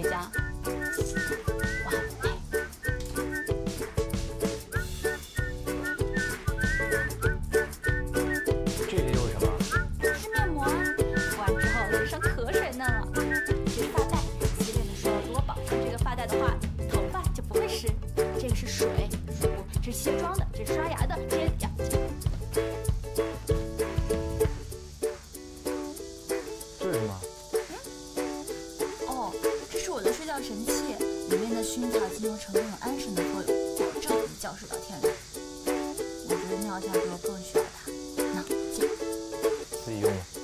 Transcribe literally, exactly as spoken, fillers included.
回家。我很累。 这里有什么？ 是面膜啊，敷完之后脸上可水嫩了。这是发带，洗脸的时候如果绑上这个发带的话，头发就不会湿。这个是水，水壶，这是卸妆的，这是刷牙的，这呀。 这是什么？ 哦，这是我的睡觉神器，里面的薰衣草精油成分有安神的作用，保证一觉睡到天亮。我觉得尿下哥更需要它。那，进。 自己用吧。